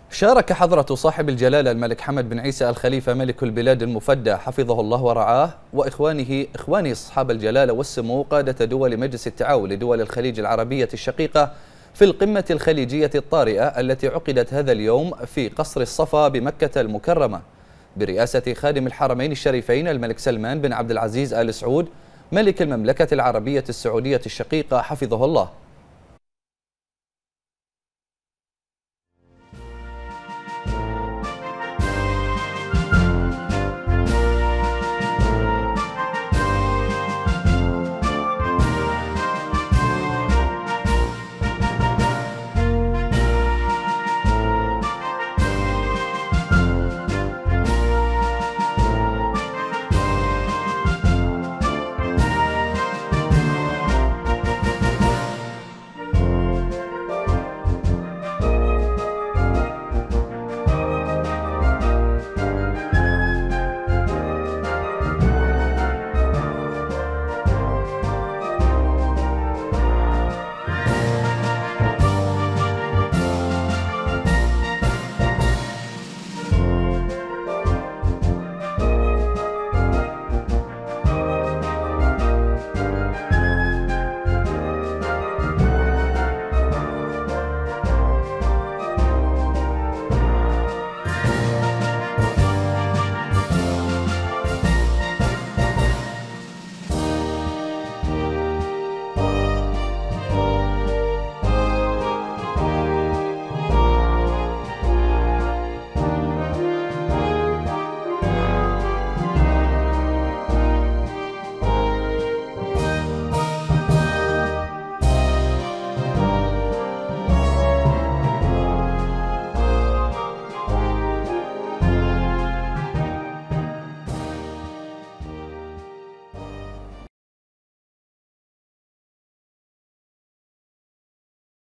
شارك حضرة صاحب الجلالة الملك حمد بن عيسى الخليفة ملك البلاد المفدى حفظه الله ورعاه وإخوانه أصحاب الجلالة والسمو قادة دول مجلس التعاون لدول الخليج العربية الشقيقة في القمة الخليجية الطارئة التي عقدت هذا اليوم في قصر الصفا بمكة المكرمة برئاسة خادم الحرمين الشريفين الملك سلمان بن عبد العزيز آل سعود ملك المملكة العربية السعودية الشقيقة حفظه الله.